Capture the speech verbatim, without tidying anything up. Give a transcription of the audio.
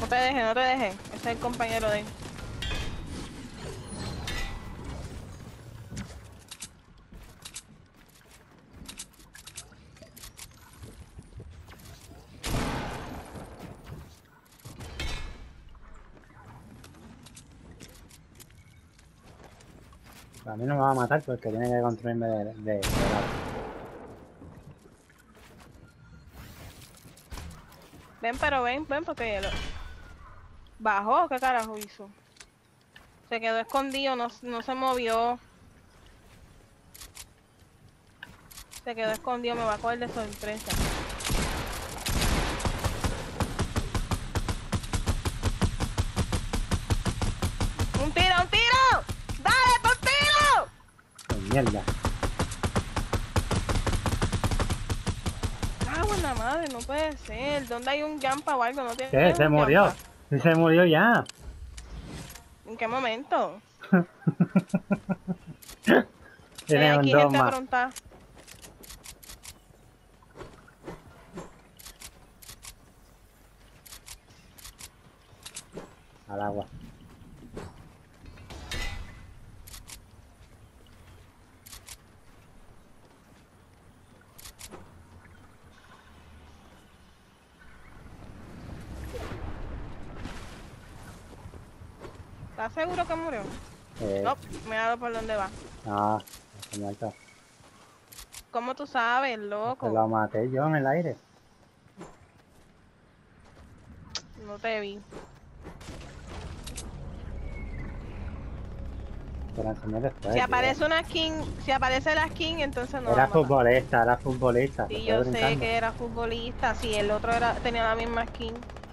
No te dejes, no te dejes. Ese es el compañero de él. A mí no me va a matar porque tiene que construirme de, de, de lado. Ven, pero ven, ven, porque lo... bajó. ¿Qué carajo hizo? Se quedó escondido, no, no se movió. Se quedó escondido, me va a coger de sorpresa. ¡Un tiro, un tiro! ¡Dale, un tiro! ¡Qué mierda! ¡Ah, buena madre! No puede ser. ¿Dónde hay un jumpa o algo? ¿No tiene ¿Qué? ¿Se un murió? jumpa? ¿Sí se murió ya? ¿En qué momento? Hay Tiene un aquí dos gente más. aprontada. Al agua. ¿Estás seguro que murió? Eh, No, me ha dado por dónde va. no, está muerto. ¿Cómo tú sabes, Se loco? lo maté yo en el aire. No te vi. Te la enseñé después. Si tío. aparece una skin, si aparece la skin, entonces no Era va a matar. futbolista, era futbolista. Sí, Se fue yo sé brincando. que era futbolista. Sí, el otro era, tenía la misma skin.